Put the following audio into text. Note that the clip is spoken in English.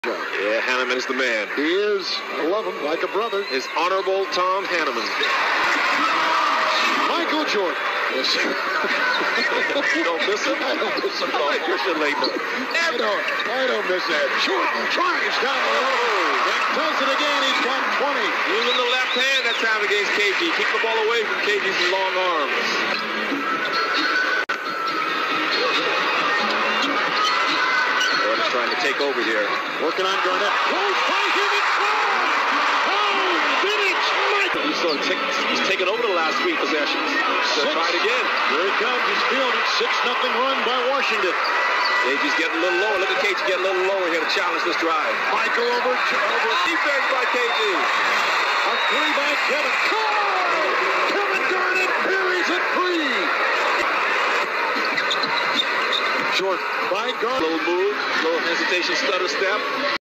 Yeah, Hanneman is the man. He is. I love him like a brother. His Honorable Tom Hanneman. Michael Jordan. Yes, sir. You don't miss him? I don't miss him. Like Christian Laettner. I don't miss that. Jordan tries down the road and does it again. He's got 20. Using the left hand that time against KG. Keep the ball away from KG's long arms. Jordan's trying to take over here. Working on Garnett. Close by him. It's gone. Oh, vintage Michael. He's taken over the last 3 possessions. So try it again. Here he comes. He's fielded. 6-0 run by Washington. KG's getting a little lower. Look at KG getting a little lower here to challenge this drive. Michael over Defense by KG. A 3 by Kevin. Kevin Garnett buries it free. Short by Garnett. Little move, little hesitation, stutter step.